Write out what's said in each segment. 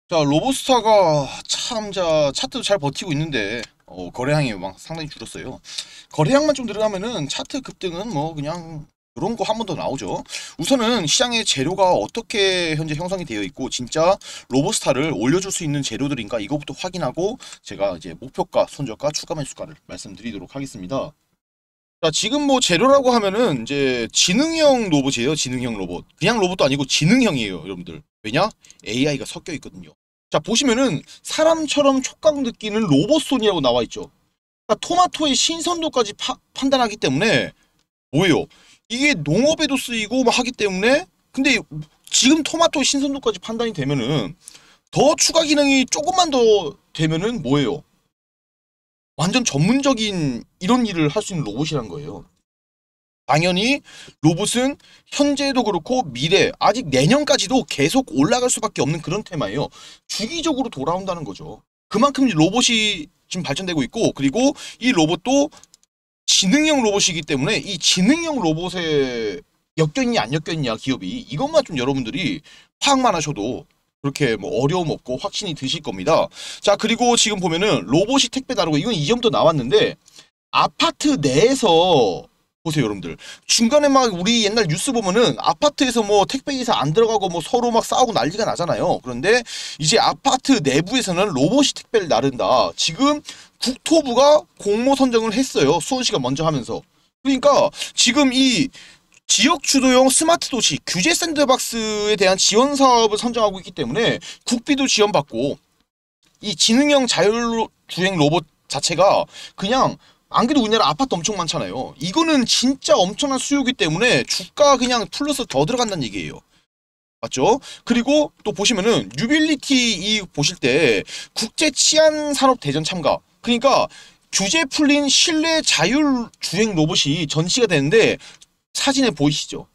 자, 로보스타가 참, 차트도 잘 버티고 있는데, 거래량이 막 상당히 줄었어요. 거래량만 좀 들어가면은 차트 급등은 뭐 그냥 그런 거 한 번 더 나오죠. 우선은 시장의 재료가 어떻게 현재 형성이 되어 있고, 진짜 로보스타를 올려줄 수 있는 재료들인가 이거부터 확인하고, 제가 이제 목표가, 손절가, 추가 매수가를 말씀드리도록 하겠습니다. 자, 지금 뭐 재료라고 하면은 이제 지능형 로봇이에요. 지능형 로봇. 그냥 로봇도 아니고 지능형이에요, 여러분들. 왜냐? AI가 섞여 있거든요. 자, 보시면은 사람처럼 촉각 느끼는 로봇손이라고 나와 있죠. 그러니까 토마토의 신선도까지 판단하기 때문에 뭐예요? 이게 농업에도 쓰이고 막 하기 때문에 근데 지금 토마토의 신선도까지 판단이 되면은 더 추가 기능이 조금만 더 되면은 뭐예요? 완전 전문적인 이런 일을 할 수 있는 로봇이란 거예요. 당연히 로봇은 현재도 그렇고 미래 아직 내년까지도 계속 올라갈 수밖에 없는 그런 테마예요. 주기적으로 돌아온다는 거죠. 그만큼 로봇이 지금 발전되고 있고 그리고 이 로봇도 지능형 로봇이기 때문에 이 지능형 로봇에 엮여있냐 안 엮여있냐 기업이 이것만 좀 여러분들이 파악만 하셔도 그렇게 뭐 어려움 없고 확신이 드실 겁니다. 자, 그리고 지금 보면은 로봇이 택배 다루고 이건 이전부터 나왔는데 아파트 내에서 보세요, 여러분들. 중간에 막 우리 옛날 뉴스 보면은 아파트에서 뭐 택배기사 안 들어가고 뭐 서로 막 싸우고 난리가 나잖아요. 그런데 이제 아파트 내부에서는 로봇이 택배를 나른다. 지금 국토부가 공모 선정을 했어요. 수원시가 먼저 하면서. 그러니까 지금 이 지역 주도형 스마트 도시 규제 샌드박스에 대한 지원 사업을 선정하고 있기 때문에 국비도 지원받고 이 지능형 자율주행 로봇 자체가 그냥 안 그래도 우리나라 아파트 엄청 많잖아요. 이거는 진짜 엄청난 수요이기 때문에 주가 그냥 플러스 더 들어간다는 얘기예요. 맞죠? 그리고 또 보시면은 유빌리티 이 보실 때 국제 치안 산업 대전 참가. 그러니까 규제 풀린 실내 자율 주행 로봇이 전시가 되는데 사진에 보이시죠?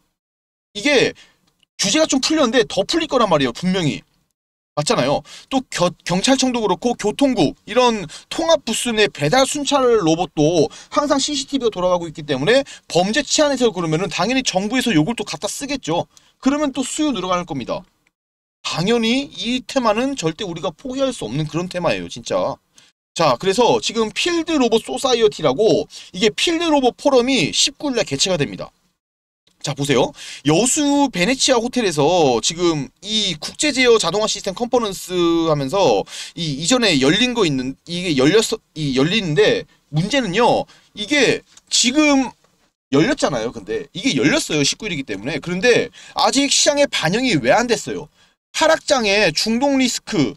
이게 규제가 좀 풀렸는데 더 풀릴 거란 말이에요. 분명히. 맞잖아요. 또 경찰청도 그렇고 교통국 이런 통합 부스 내 배달 순찰 로봇도 항상 CCTV가 돌아가고 있기 때문에 범죄 치안에서 그러면은 당연히 정부에서 요걸 또 갖다 쓰겠죠. 그러면 또 수요 늘어갈 겁니다. 당연히 이 테마는 절대 우리가 포기할 수 없는 그런 테마예요, 진짜. 자, 그래서 지금 필드 로봇 소사이어티라고 이게 필드 로봇 포럼이 19일날 개최가 됩니다. 자, 보세요. 여수 베네치아 호텔에서 지금 이 국제 제어 자동화 시스템 컨퍼런스 하면서 이 이전에 열린 거 있는 이게 열리는데 문제는요. 이게 지금 열렸잖아요. 근데 이게 열렸어요. 19일이기 때문에. 그런데 아직 시장에 반영이 왜 안 됐어요? 하락장에 중동 리스크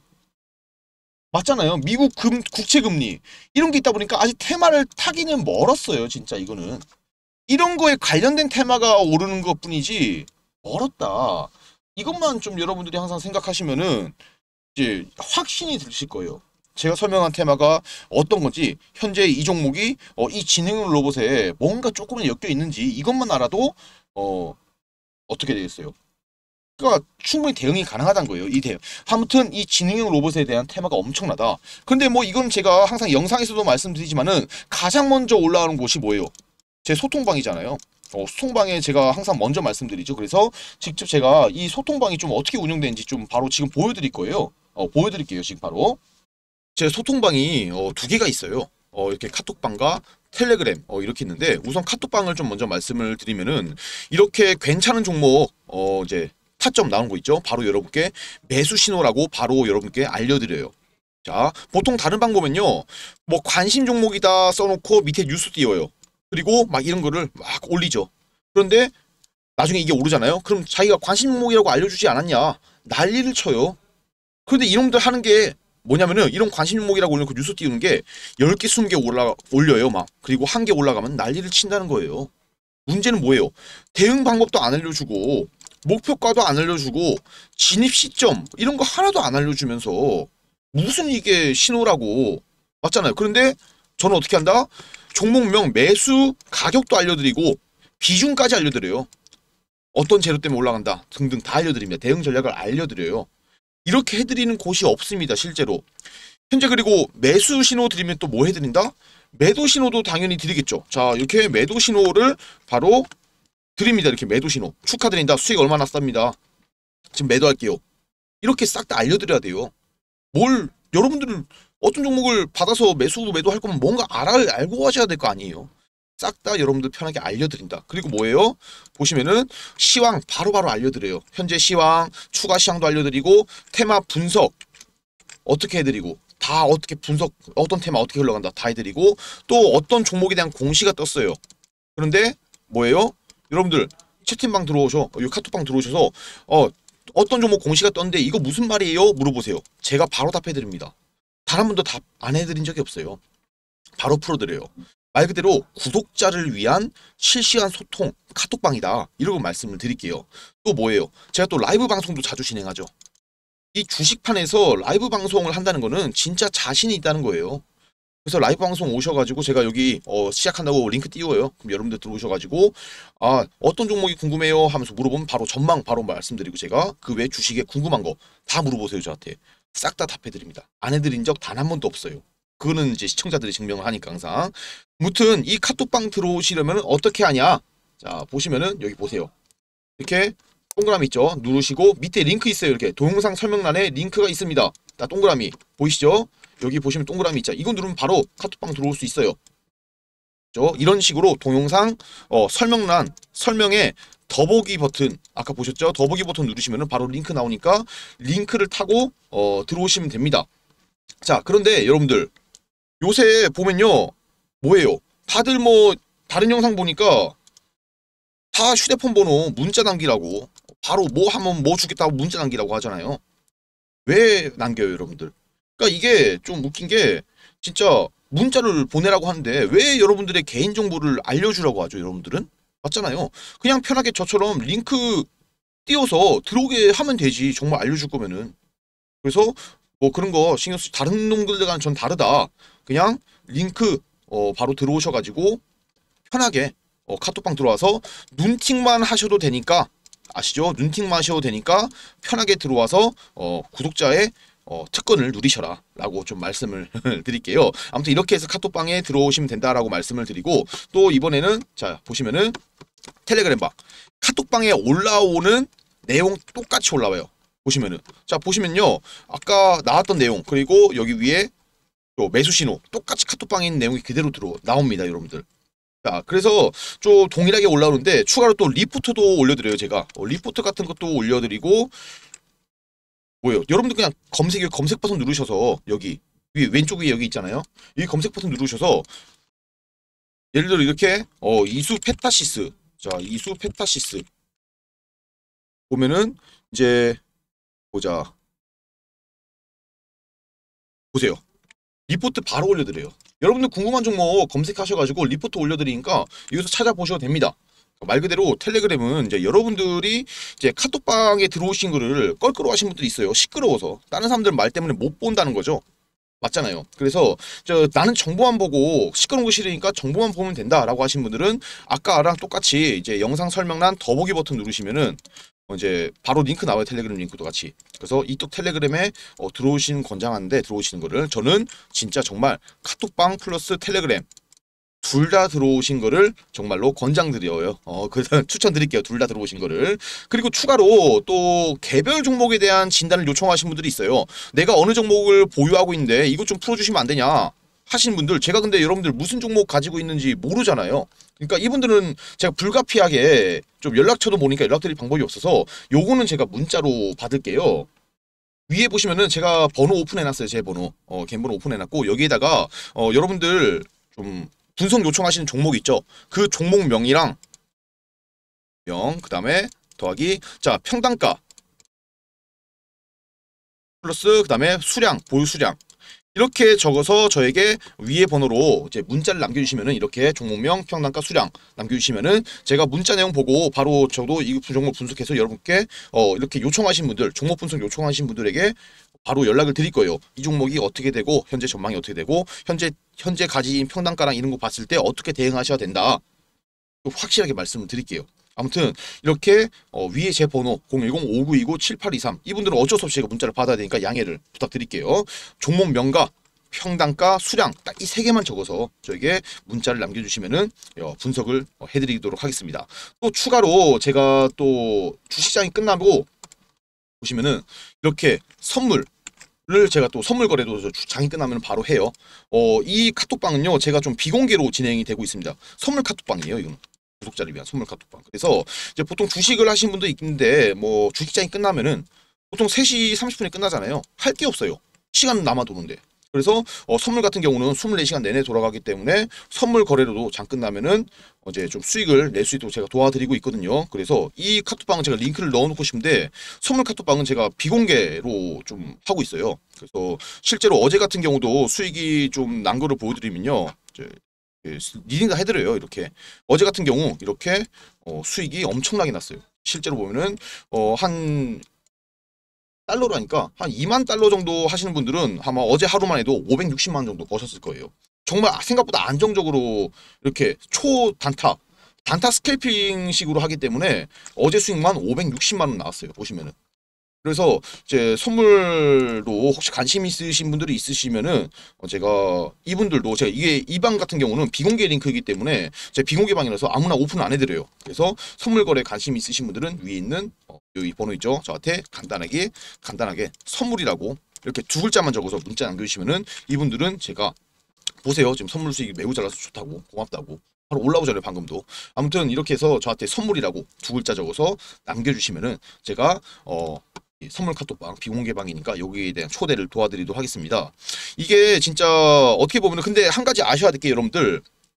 맞잖아요. 미국 국채 금리 이런 게 있다 보니까 아직 테마를 타기는 멀었어요. 진짜 이거는. 이런 거에 관련된 테마가 오르는 것 뿐이지 멀었다. 이것만 좀 여러분들이 항상 생각하시면은 이제 확신이 드실 거예요. 제가 설명한 테마가 어떤 건지 현재 이 종목이 이 지능 로봇에 뭔가 조금은 엮여 있는지 이것만 알아도 어, 어떻게 되겠어요? 그러니까 충분히 대응이 가능하다는 거예요. 이 대응. 아무튼 이 지능형 로봇에 대한 테마가 엄청나다. 근데 뭐 이건 제가 항상 영상에서도 말씀드리지만은 가장 먼저 올라오는 곳이 뭐예요? 제 소통방이잖아요. 소통방에 제가 항상 먼저 말씀드리죠. 그래서 직접 제가 이 소통방이 좀 어떻게 운영되는지 좀 바로 지금 보여드릴 거예요. 보여드릴게요. 지금 바로. 제 소통방이 두 개가 있어요. 이렇게 카톡방과 텔레그램 이렇게 있는데 우선 카톡방을 좀 먼저 말씀을 드리면은 이렇게 괜찮은 종목 이제 타점 나온 거 있죠. 바로 여러분께 매수 신호라고 바로 여러분께 알려드려요. 자, 보통 다른 방법은요. 뭐 관심 종목이다 써놓고 밑에 뉴스 띄워요. 그리고 막 이런 거를 막 올리죠. 그런데 나중에 이게 오르잖아요. 그럼 자기가 관심 종목이라고 알려주지 않았냐. 난리를 쳐요. 그런데 이놈들 하는 게 뭐냐면은 이런 관심 종목이라고 올려놓고 뉴스 띄우는 게 10개, 20개 올려요. 막. 그리고 한 개 올라가면 난리를 친다는 거예요. 문제는 뭐예요? 대응 방법도 안 알려주고 목표가도 안 알려주고 진입 시점 이런 거 하나도 안 알려주면서 무슨 이게 신호라고 맞잖아요. 그런데 저는 어떻게 한다? 종목명, 매수, 가격도 알려드리고 비중까지 알려드려요. 어떤 재료 때문에 올라간다 등등 다 알려드립니다. 대응 전략을 알려드려요. 이렇게 해드리는 곳이 없습니다. 실제로. 현재 그리고 매수 신호 드리면 또 뭐 해드린다? 매도 신호도 당연히 드리겠죠. 자, 이렇게 매도 신호를 바로 드립니다. 이렇게 매도 신호. 축하드린다. 수익 얼마 났습니다. 지금 매도할게요. 이렇게 싹 다 알려드려야 돼요. 뭘 여러분들은 어떤 종목을 받아서 매도할 거면 뭔가 알고 하셔야 될 거 아니에요. 싹 다 여러분들 편하게 알려드린다. 그리고 뭐예요? 보시면은 시황 바로바로 알려드려요. 현재 시황, 추가 시황도 알려드리고 테마 분석 어떻게 해드리고 다 어떻게 분석 어떤 테마 어떻게 흘러간다 다 해드리고 또 어떤 종목에 대한 공시가 떴어요. 그런데 뭐예요? 여러분들 채팅방 들어오셔 이 카톡방 들어오셔서 어떤 종목 공시가 떴는데 이거 무슨 말이에요? 물어보세요. 제가 바로 답해드립니다. 단 한 번도 답 안 해드린 적이 없어요. 바로 풀어드려요. 말 그대로 구독자를 위한 실시간 소통 카톡방이다. 이러고 말씀을 드릴게요. 또 뭐예요? 제가 또 라이브 방송도 자주 진행하죠. 이 주식판에서 라이브 방송을 한다는 거는 진짜 자신이 있다는 거예요. 그래서 라이브 방송 오셔가지고 제가 여기 시작한다고 링크 띄워요. 그럼 여러분들 들어오셔가지고 어떤 종목이 궁금해요 하면서 물어보면 바로 전망 바로 말씀드리고 제가 그 외 주식에 궁금한 거 다 물어보세요 저한테. 싹 다 답해드립니다. 안 해드린 적 단 한 번도 없어요. 그거는 이제 시청자들이 증명을 하니까 항상. 무튼 이 카톡방 들어오시려면 어떻게 하냐? 자 보시면은 여기 보세요. 이렇게 동그라미 있죠? 누르시고 밑에 링크 있어요. 이렇게 동영상 설명란에 링크가 있습니다. 딱 동그라미 보이시죠? 여기 보시면 동그라미 있죠? 이거 누르면 바로 카톡방 들어올 수 있어요. 그렇죠? 이런 식으로 동영상 설명란 설명에 더보기 버튼 아까 보셨죠? 더보기 버튼 누르시면 바로 링크 나오니까 링크를 타고 들어오시면 됩니다. 자 그런데 여러분들 요새 보면요 뭐예요? 다들 뭐 다른 영상 보니까 다 휴대폰 번호 문자 남기라고 바로 뭐 하면 뭐 주겠다고 문자 남기라고 하잖아요. 왜 남겨요 여러분들? 그러니까 이게 좀 웃긴 게 진짜 문자를 보내라고 하는데 왜 여러분들의 개인정보를 알려주라고 하죠 여러분들은? 맞잖아요. 그냥 편하게 저처럼 링크 띄워서 들어오게 하면 되지 정말 알려줄 거면은. 그래서 뭐 그런 거 신경 쓰지 다른 놈들과는 전 다르다. 그냥 링크 바로 들어오셔가지고 편하게 카톡방 들어와서 눈팅만 하셔도 되니까 아시죠? 눈팅만 하셔도 되니까 편하게 들어와서 구독자의 특권을 누리셔라 라고 좀 말씀을 드릴게요. 아무튼 이렇게 해서 카톡방에 들어오시면 된다라고 말씀을 드리고 또 이번에는 자 보시면은 텔레그램방 카톡방에 올라오는 내용 똑같이 올라와요. 보시면은 자 보시면요 아까 나왔던 내용 그리고 여기 위에 또 매수 신호 똑같이 카톡방에 있는 내용이 그대로 나옵니다 여러분들. 자 그래서 좀 동일하게 올라오는데 추가로 또 리포트도 올려드려요 제가. 리포트 같은 것도 올려드리고 뭐예요 여러분들 그냥 검색 버튼 누르셔서 여기 왼쪽 위에 여기 있잖아요. 이 검색 버튼 누르셔서 예를 들어 이렇게 이수 페타시스 자 이수 페타시스 보면은 이제 보자 보세요. 리포트 바로 올려드려요. 여러분들 궁금한 종목 검색하셔가지고 리포트 올려드리니까 여기서 찾아보셔도 됩니다. 말 그대로 텔레그램은 이제 여러분들이 이제 카톡방에 들어오신 거를 껄끄러워하신 분들이 있어요. 시끄러워서 다른 사람들 말 때문에 못 본다는 거죠. 맞잖아요. 그래서 나는 정보만 보고 시끄러운 거 싫으니까 정보만 보면 된다라고 하신 분들은 아까랑 똑같이 이제 영상 설명란 더보기 버튼 누르시면은 이제 바로 링크 나와요. 텔레그램 링크도 같이. 그래서 이쪽 텔레그램에 들어오시는 권장하는데 들어오시는 거를 저는 진짜 정말 카톡방 플러스 텔레그램 둘 다 들어오신 거를 정말로 권장드려요. 그래서 추천드릴게요. 둘 다 들어오신 거를. 그리고 추가로 또 개별 종목에 대한 진단을 요청하신 분들이 있어요. 내가 어느 종목을 보유하고 있는데 이것 좀 풀어주시면 안 되냐 하시는 분들 제가 근데 여러분들 무슨 종목 가지고 있는지 모르잖아요. 그러니까 이분들은 제가 불가피하게 좀 연락처도 모르니까 연락드릴 방법이 없어서 요거는 제가 문자로 받을게요. 위에 보시면은 제가 번호 오픈해놨어요. 제 번호 개인번호 오픈해놨고 여기에다가 여러분들 좀 분석 요청하시는 종목 있죠. 그 종목명이랑 그 다음에 더하기 자 평단가 플러스 그 다음에 수량 보유 수량 이렇게 적어서 저에게 위에 번호로 이제 문자를 남겨주시면은 이렇게 종목명 평단가 수량 남겨주시면은 제가 문자 내용 보고 바로 저도 이 종목 분석해서 여러분께 이렇게 요청하신 분들 종목 분석 요청하신 분들에게 바로 연락을 드릴 거예요. 이 종목이 어떻게 되고 현재 전망이 어떻게 되고 현재 가진 평단가랑 이런 거 봤을 때 어떻게 대응하셔야 된다. 확실하게 말씀을 드릴게요. 아무튼 이렇게 위에 제 번호 010-5929-7823 이분들은 어쩔 수 없이 제가 문자를 받아야 되니까 양해를 부탁드릴게요. 종목명과 평단가 수량 딱 이 세 개만 적어서 저에게 문자를 남겨주시면은 분석을 해드리도록 하겠습니다. 또 추가로 제가 또 주식장이 끝나고 보시면은 이렇게 선물 를 제가 또 선물 거래도 장이 끝나면 바로 해요. 이 카톡방은요, 제가 좀 비공개로 진행이 되고 있습니다. 선물 카톡방이에요, 이건. 구독자를 위한 선물 카톡방. 그래서 이제 보통 주식을 하신 분도 있는데, 뭐 주식장이 끝나면은 보통 3시 30분에 끝나잖아요. 할 게 없어요. 시간 남아 도는데. 그래서 선물 같은 경우는 24시간 내내 돌아가기 때문에 선물 거래로도 장 끝나면은 이제 좀 수익을 낼 수 있도록 제가 도와드리고 있거든요. 그래서 이 카톡방은 제가 링크를 넣어놓고 싶은데 선물 카톡방은 제가 비공개로 좀 하고 있어요. 그래서 실제로 어제 같은 경우도 수익이 좀 난 거를 보여드리면요, 이제 리딩 다 해드려요. 이렇게 어제 같은 경우 이렇게 수익이 엄청나게 났어요. 실제로 보면은 한 달러로 하니까 한 2만 달러 정도 하시는 분들은 아마 어제 하루만 해도 560만 원 정도 버셨을 거예요. 정말 생각보다 안정적으로 이렇게 단타 스캘핑식으로 하기 때문에 어제 수익만 560만 원 나왔어요. 보시면은. 그래서 이제 선물도 혹시 관심 있으신 분들이 있으시면은 제가 이분들도 제가 이게 이 방 같은 경우는 비공개 링크이기 때문에 제 비공개 방이라서 아무나 오픈 안 해드려요. 그래서 선물 거래 관심 있으신 분들은 위에 있는 여기 번호 있죠? 저한테 간단하게 선물이라고 이렇게 2글자만 적어서 문자 남겨주시면은 이분들은 제가 보세요. 지금 선물 수익이 매우 잘 나서 좋다고 고맙다고 바로 올라오잖아요. 방금도. 아무튼 이렇게 해서 저한테 선물이라고 2글자 적어서 남겨주시면은 제가 이 선물 카톡방 비공개방이니까 여기에 대한 초대를 도와드리도록 하겠습니다. 이게 진짜 어떻게 보면은 근데 한 가지 아셔야 될 게 여러분들,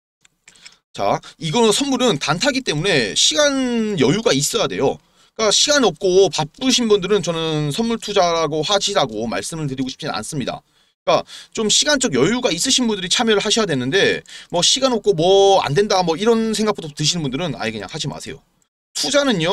자 이거는 선물은 단타기 때문에 시간 여유가 있어야 돼요. 그러니까 시간 없고 바쁘신 분들은 저는 선물 투자라고 하시라고 말씀을 드리고 싶진 않습니다. 그러니까 좀 시간적 여유가 있으신 분들이 참여를 하셔야 되는데 뭐 시간 없고 뭐 안 된다 뭐 이런 생각부터 드시는 분들은 아예 그냥 하지 마세요. 투자는요,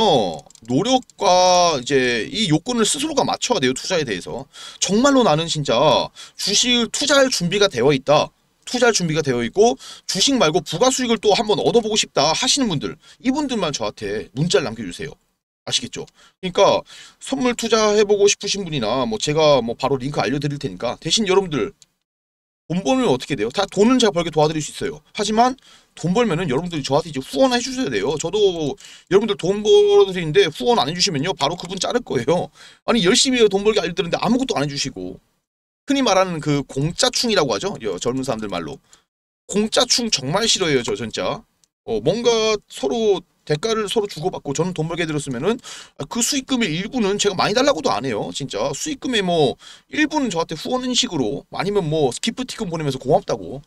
노력과 이제 이 요건을 스스로가 맞춰야 돼요. 투자에 대해서. 정말로 나는 진짜 주식을 투자할 준비가 되어 있다. 투자할 준비가 되어 있고 주식 말고 부가 수익을 또 한번 얻어보고 싶다 하시는 분들, 이분들만 저한테 문자를 남겨주세요. 아시겠죠? 그러니까 선물 투자해보고 싶으신 분이나 뭐 제가 뭐 바로 링크 알려드릴 테니까 대신 여러분들 돈 벌면 어떻게 돼요? 다 돈은 제가 벌게 도와드릴 수 있어요. 하지만 돈 벌면은 여러분들이 저한테 이제 후원 해주셔야 돼요. 저도 여러분들 돈 벌어드리는데 후원 안 해주시면요 바로 그분 자를 거예요. 아니 열심히 돈 벌게 알려드리는데 아무것도 안 해주시고, 흔히 말하는 그 공짜충이라고 하죠. 젊은 사람들 말로. 공짜충 정말 싫어해요. 저 진짜. 뭔가 서로 대가를 서로 주고받고 저는 돈 벌게 해드렸으면은 그 수익금의 일부는 제가 많이 달라고도 안 해요. 진짜 수익금의 뭐 일부는 저한테 후원식으로, 아니면 뭐 기프티콘 보내면서 고맙다고,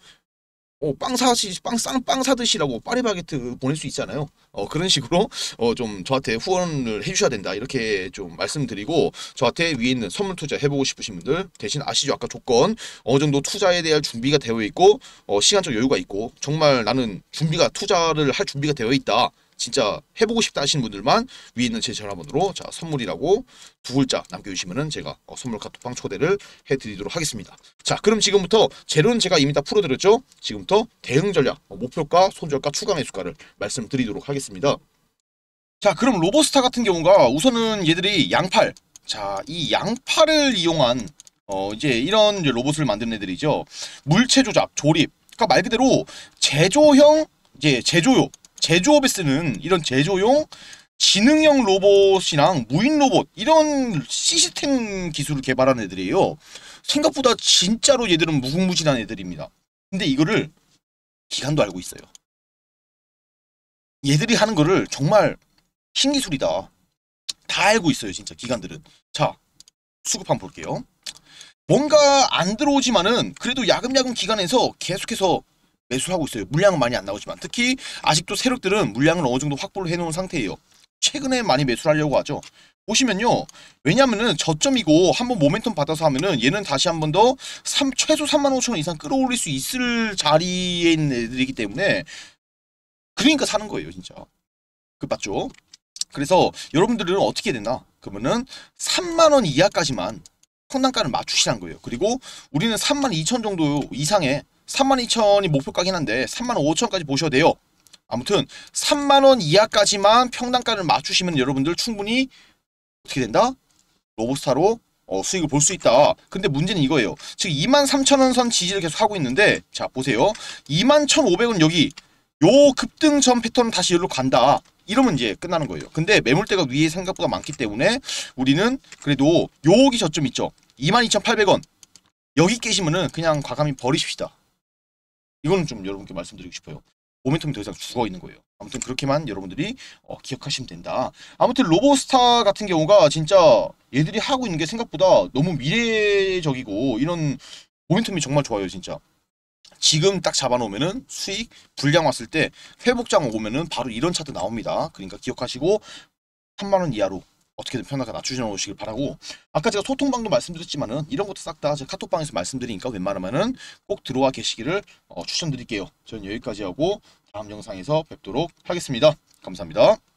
빵 사드시라고 파리바게트 보낼 수 있잖아요. 그런 식으로 좀 저한테 후원을 해주셔야 된다 이렇게 좀 말씀드리고, 저한테 위에 있는 선물 투자 해보고 싶으신 분들 대신 아시죠? 아까 조건 어느 정도 투자에 대한 준비가 되어 있고 시간적 여유가 있고 정말 나는 투자를 할 준비가 되어 있다, 진짜 해보고 싶다 하시는 분들만 위에 있는 제 전화번호로 자 선물이라고 2글자 남겨주시면은 제가 선물 카톡방 초대를 해드리도록 하겠습니다. 자 그럼 지금부터 재료는 제가 이미 다 풀어드렸죠. 지금부터 대응 전략, 목표가, 손절가, 추가 매수가를 말씀드리도록 하겠습니다. 자 그럼 로버스타 같은 경우가 우선은 얘들이 양팔, 자 이 양팔을 이용한 이제 이런 이제 로봇을 만드는 애들이죠. 물체 조작, 조립, 그러니까 말 그대로 제조형, 이제 제조업에 쓰는 이런 제조용 지능형 로봇이랑 무인 로봇, 이런 시스템 기술을 개발한 애들이에요. 생각보다 진짜로 얘들은 무궁무진한 애들입니다. 근데 이거를 기관도 알고 있어요. 얘들이 하는 거를 정말 신기술이다, 다 알고 있어요 진짜 기관들은. 자 수급 한번 볼게요. 뭔가 안 들어오지만은 그래도 야금야금 기관에서 계속해서 매수를 하고 있어요. 물량은 많이 안 나오지만 특히 아직도 세력들은 물량을 어느 정도 확보를 해놓은 상태예요. 최근에 많이 매수를 하려고 하죠. 보시면요, 왜냐면은 저점이고 한번 모멘텀 받아서 하면은 얘는 다시 한 번 더 최소 35,000원 이상 끌어올릴 수 있을 자리에 있는 애들이기 때문에, 그러니까 사는 거예요 진짜. 그 맞죠? 그래서 여러분들은 어떻게 되나 그러면은 3만원 이하까지만 평단가를 맞추시라는 거예요. 그리고 우리는 32,000 정도 이상의 32,000이 목표가긴 한데 35,000까지 보셔야 돼요. 아무튼 3만원 이하까지만 평단가를 맞추시면 여러분들 충분히 어떻게 된다? 로봇스타로 수익을 볼 수 있다. 근데 문제는 이거예요. 지금 23,000원 선 지지를 계속 하고 있는데, 자 보세요. 21,500원 여기 요 급등 전 패턴 다시 여기로 간다. 이러면 이제 끝나는 거예요. 근데 매물대가 위에 생각보다 많기 때문에 우리는 그래도 여기 저점 있죠. 22,800원. 여기 깨시면은 그냥 과감히 버리십시다. 이거는 좀 여러분께 말씀드리고 싶어요. 모멘텀이 더 이상 죽어 있는 거예요. 아무튼 그렇게만 여러분들이 기억하시면 된다. 아무튼 로보스타 같은 경우가 진짜 얘들이 하고 있는 게 생각보다 너무 미래적이고 이런 모멘텀이 정말 좋아요, 진짜. 지금 딱 잡아놓으면은 수익 불량 왔을 때 회복장 오면은 바로 이런 차트 나옵니다. 그러니까 기억하시고 3만원 이하로 어떻게든 편하게 낮추셔 놓으시길 바라고, 아까 제가 소통방도 말씀드렸지만은 이런 것도 싹 다 제가 카톡방에서 말씀드리니까 웬만하면은 꼭 들어와 계시기를 추천드릴게요. 저는 여기까지 하고 다음 영상에서 뵙도록 하겠습니다. 감사합니다.